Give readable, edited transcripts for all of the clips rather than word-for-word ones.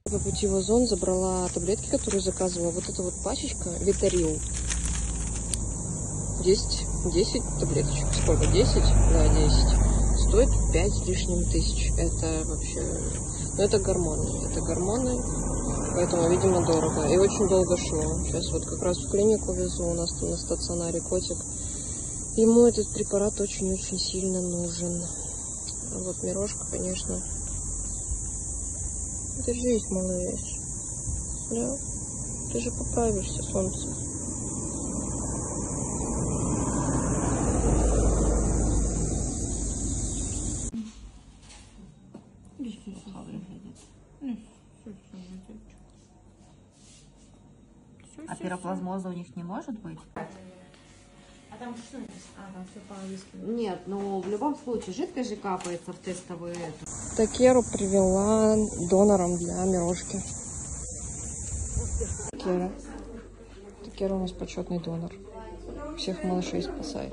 По пути в Озон забрала таблетки, которые заказывала. Вот эта вот пачечка Витарил. 10 таблеточек. Сколько? 10? Да, 10. Стоит 5 с лишним тысяч. Это вообще... Ну, это гормоны. Это гормоны. Поэтому, видимо, дорого. И очень долго шло. Сейчас вот как раз в клинику везу. У нас там на стационаре котик. Ему этот препарат очень-очень сильно нужен. А вот Мирошка, конечно... Держись, малыш. Да? Ты же поправишься, солнце. А пироплазмоза у них не может быть? А там что написано? А, там все по-английски. Нет, но в любом случае жидкость же капается в тестовую эту. Такеру привела донором для Мирошки. Такера у нас почетный донор. Всех малышей спасает.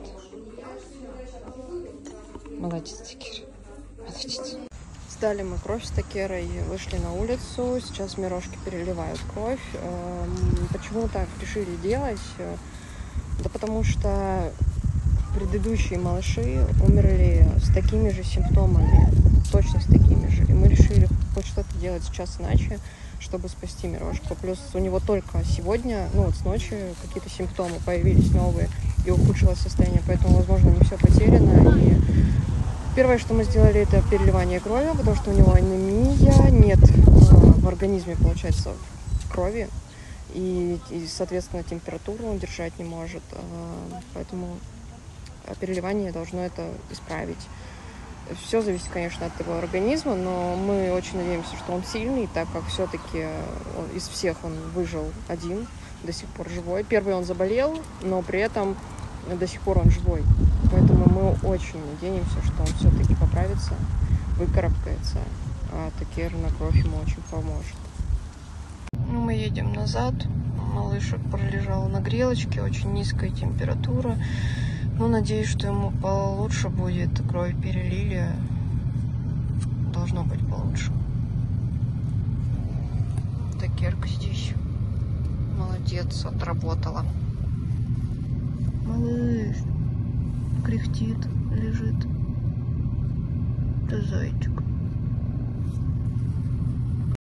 Молодец, Такера. Молодец. Сдали мы кровь с Такерой, вышли на улицу. Сейчас Мирошки переливают кровь. Почему так решили делать? Да потому что предыдущие малыши умерли с такими же симптомами, точно с такими же. И мы решили хоть что-то делать сейчас иначе, чтобы спасти Мирошку. Плюс у него только сегодня, ну вот с ночи, какие-то симптомы появились новые и ухудшилось состояние, поэтому, возможно, не все потеряно. И первое, что мы сделали, это переливание крови, потому что у него анемия, нет в организме, получается, крови. И, соответственно, температуру он держать не может. Поэтому переливание должно это исправить. Все зависит, конечно, от его организма, но мы очень надеемся, что он сильный, так как все-таки из всех он выжил один, до сих пор живой. Первый он заболел, но при этом до сих пор он живой. Поэтому мы очень надеемся, что он все-таки поправится, выкарабкается, а Такер на кровь ему очень поможет. Ну, мы едем назад. Малышек пролежал на грелочке, очень низкая температура. Ну, надеюсь, что ему получше будет. Кровь перелили. Должно быть получше. Такерка здесь. Молодец, отработала. Малыш кряхтит, лежит. Ты зайчик.